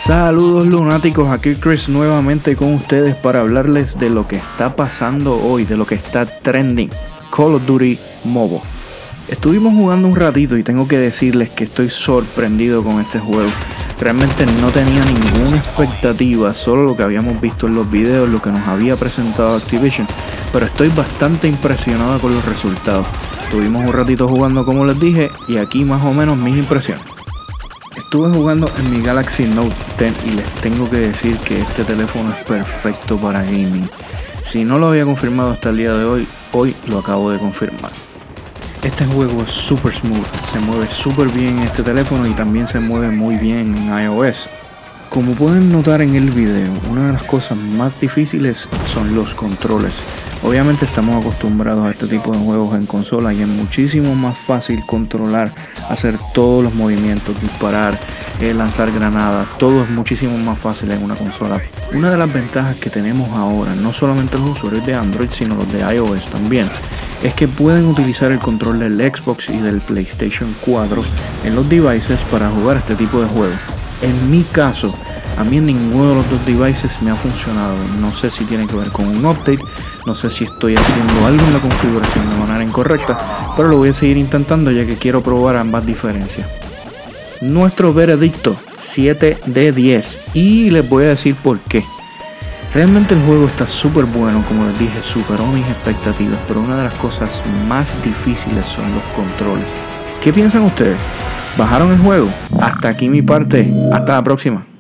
Saludos lunáticos, aquí Chris nuevamente con ustedes para hablarles de lo que está pasando hoy, de lo que está trending, Call of Duty Mobile. Estuvimos jugando un ratito y tengo que decirles que estoy sorprendido con este juego. Realmente no tenía ninguna expectativa, solo lo que habíamos visto en los videos, lo que nos había presentado Activision, pero estoy bastante impresionado con los resultados. Estuvimos un ratito jugando como les dije y aquí más o menos mis impresiones. Estuve jugando en mi Galaxy Note 10 y les tengo que decir que este teléfono es perfecto para gaming. Si no lo había confirmado hasta el día de hoy lo acabo de confirmar. Este juego es super smooth, se mueve súper bien en este teléfono y también se mueve muy bien en iOS. Como pueden notar en el video, una de las cosas más difíciles son los controles. Obviamente estamos acostumbrados a este tipo de juegos en consola y es muchísimo más fácil controlar, hacer todos los movimientos, disparar, lanzar granadas, todo es muchísimo más fácil en una consola. Una de las ventajas que tenemos ahora, no solamente los usuarios de Android, sino los de iOS también, es que pueden utilizar el control del Xbox y del PlayStation 4 en los devices para jugar este tipo de juegos. En mi caso, a mí en ninguno de los dos devices me ha funcionado. No sé si tiene que ver con un update, no sé si estoy haciendo algo en la configuración de manera incorrecta, pero lo voy a seguir intentando ya que quiero probar ambas diferencias. Nuestro veredicto, 7 de 10, y les voy a decir por qué. Realmente el juego está súper bueno, como les dije, superó mis expectativas, pero una de las cosas más difíciles son los controles. ¿Qué piensan ustedes? ¿Bajaron el juego? Hasta aquí mi parte, hasta la próxima.